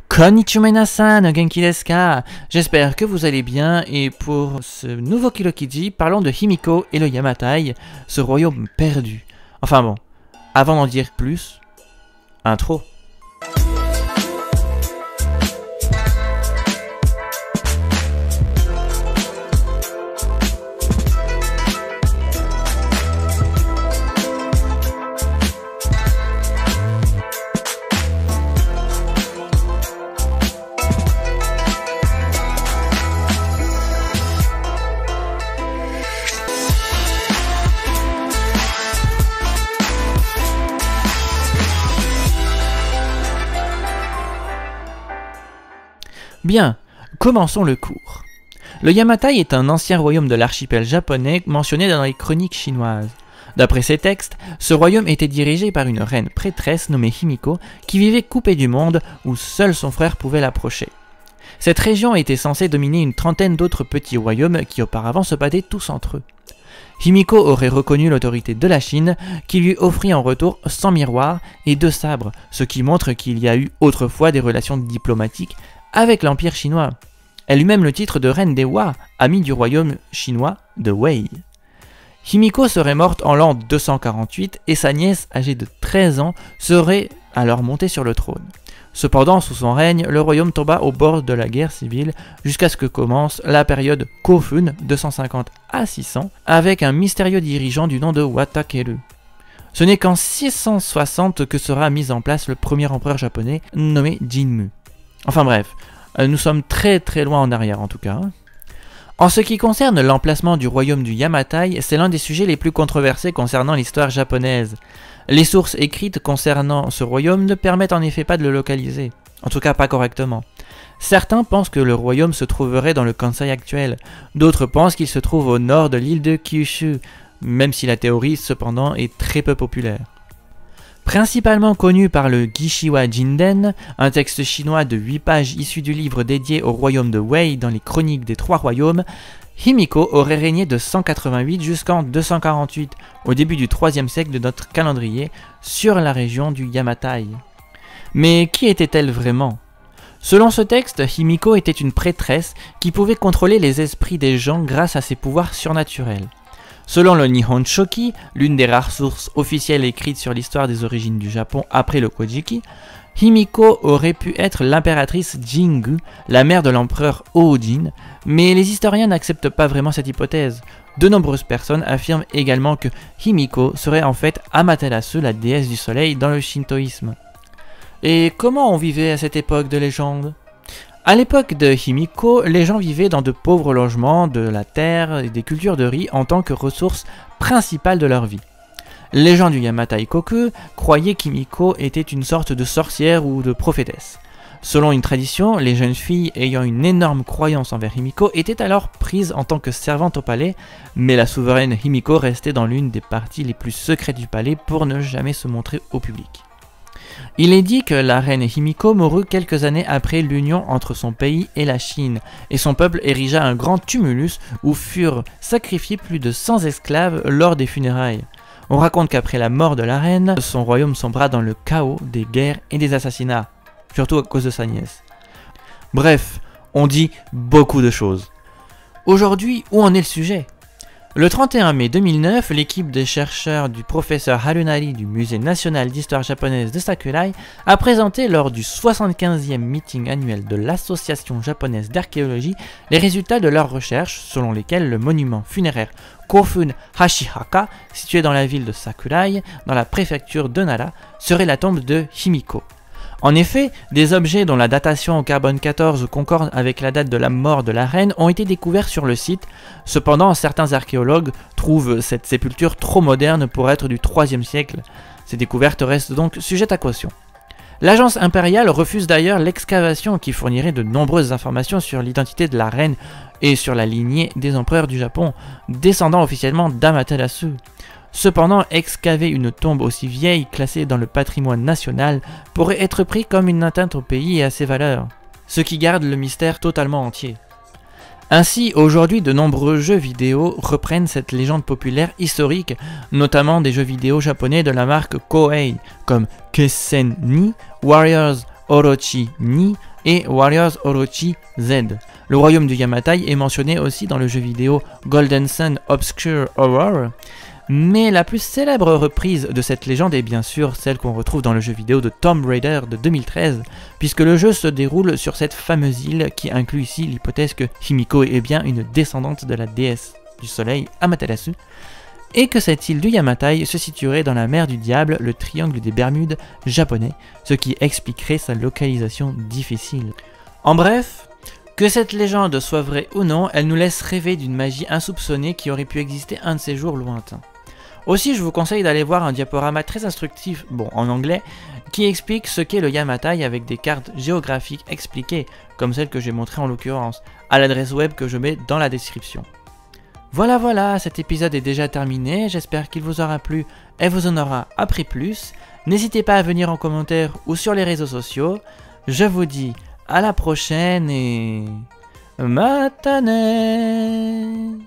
Konnichiwa minasan, genki desu ka? J'espère que vous allez bien et pour ce nouveau Kirokiji, parlons de Himiko et le Yamatai, ce royaume perdu. Enfin bon, avant d'en dire plus, intro. Bien, commençons le cours. Le Yamatai est un ancien royaume de l'archipel japonais mentionné dans les chroniques chinoises. D'après ces textes, ce royaume était dirigé par une reine prêtresse nommée Himiko qui vivait coupée du monde où seul son frère pouvait l'approcher. Cette région était censée dominer une trentaine d'autres petits royaumes qui auparavant se battaient tous entre eux. Himiko aurait reconnu l'autorité de la Chine qui lui offrit en retour 100 miroirs et 2 sabres, ce qui montre qu'il y a eu autrefois des relations diplomatiques avec l'Empire chinois. Elle eut même le titre de reine des Hua, amie du royaume chinois de Wei. Himiko serait morte en l'an 248 et sa nièce, âgée de 13 ans, serait alors montée sur le trône. Cependant, sous son règne, le royaume tomba au bord de la guerre civile jusqu'à ce que commence la période Kofun 250 à 600 avec un mystérieux dirigeant du nom de Watakeru. Ce n'est qu'en 660 que sera mis en place le premier empereur japonais nommé Jinmu. Enfin bref, nous sommes très loin en arrière en tout cas. En ce qui concerne l'emplacement du royaume du Yamatai, c'est l'un des sujets les plus controversés concernant l'histoire japonaise. Les sources écrites concernant ce royaume ne permettent en effet pas de le localiser, en tout cas pas correctement. Certains pensent que le royaume se trouverait dans le Kansai actuel, d'autres pensent qu'il se trouve au nord de l'île de Kyushu, même si la théorie cependant est très peu populaire. Principalement connu par le Gishiwa Jinden, un texte chinois de 8 pages issu du livre dédié au royaume de Wei dans les chroniques des 3 royaumes, Himiko aurait régné de 188 jusqu'en 248, au début du 3e siècle de notre calendrier, sur la région du Yamatai. Mais qui était-elle vraiment ? Selon ce texte, Himiko était une prêtresse qui pouvait contrôler les esprits des gens grâce à ses pouvoirs surnaturels. Selon le Nihon Shoki, l'une des rares sources officielles écrites sur l'histoire des origines du Japon après le Kojiki, Himiko aurait pu être l'impératrice Jingu, la mère de l'empereur Ōjin, mais les historiens n'acceptent pas vraiment cette hypothèse. De nombreuses personnes affirment également que Himiko serait en fait Amaterasu, la déesse du soleil dans le shintoïsme. Et comment on vivait à cette époque de légende ? À l'époque de Himiko, les gens vivaient dans de pauvres logements, de la terre et des cultures de riz en tant que ressources principales de leur vie. Les gens du Yamatai Koku croyaient qu'Himiko était une sorte de sorcière ou de prophétesse. Selon une tradition, les jeunes filles ayant une énorme croyance envers Himiko étaient alors prises en tant que servantes au palais, mais la souveraine Himiko restait dans l'une des parties les plus secrètes du palais pour ne jamais se montrer au public. Il est dit que la reine Himiko mourut quelques années après l'union entre son pays et la Chine, et son peuple érigea un grand tumulus où furent sacrifiés plus de 100 esclaves lors des funérailles. On raconte qu'après la mort de la reine, son royaume sombra dans le chaos des guerres et des assassinats, surtout à cause de sa nièce. Bref, on dit beaucoup de choses. Aujourd'hui, où en est le sujet ? Le 31 mai 2009, l'équipe de chercheurs du professeur Harunari du Musée national d'histoire japonaise de Sakurai a présenté lors du 75e meeting annuel de l'Association japonaise d'archéologie les résultats de leurs recherches selon lesquelles le monument funéraire Kofun Hashihaka, situé dans la ville de Sakurai, dans la préfecture de Nara, serait la tombe de Himiko. En effet, des objets dont la datation au carbone 14 concorde avec la date de la mort de la reine ont été découverts sur le site. Cependant, certains archéologues trouvent cette sépulture trop moderne pour être du 3e siècle. Ces découvertes restent donc sujettes à caution. L'agence impériale refuse d'ailleurs l'excavation qui fournirait de nombreuses informations sur l'identité de la reine et sur la lignée des empereurs du Japon, descendant officiellement d'Amaterasu. Cependant, excaver une tombe aussi vieille classée dans le patrimoine national pourrait être pris comme une atteinte au pays et à ses valeurs, ce qui garde le mystère totalement entier. Ainsi, aujourd'hui, de nombreux jeux vidéo reprennent cette légende populaire historique, notamment des jeux vidéo japonais de la marque Koei, comme Kessen ni, Warriors Orochi ni, et Warriors Orochi Z. Le royaume du Yamatai est mentionné aussi dans le jeu vidéo Golden Sun Obscure Horror, mais la plus célèbre reprise de cette légende est bien sûr celle qu'on retrouve dans le jeu vidéo de Tomb Raider de 2013, puisque le jeu se déroule sur cette fameuse île qui inclut ici l'hypothèse que Himiko est bien une descendante de la déesse du soleil Amaterasu, et que cette île du Yamatai se situerait dans la mer du diable, le triangle des Bermudes japonais, ce qui expliquerait sa localisation difficile. En bref, que cette légende soit vraie ou non, elle nous laisse rêver d'une magie insoupçonnée qui aurait pu exister un de ces jours lointains. Aussi, je vous conseille d'aller voir un diaporama très instructif, en anglais, qui explique ce qu'est le Yamatai avec des cartes géographiques expliquées, comme celle que j'ai montrée en l'occurrence, à l'adresse web que je mets dans la description. Voilà, cet épisode est déjà terminé, j'espère qu'il vous aura plu et vous en aura appris plus. N'hésitez pas à venir en commentaire ou sur les réseaux sociaux. Je vous dis à la prochaine et... Matane!